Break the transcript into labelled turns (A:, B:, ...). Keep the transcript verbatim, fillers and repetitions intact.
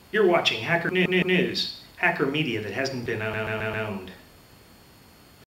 A: You're watching Hacker News, hacker media that hasn't been owned.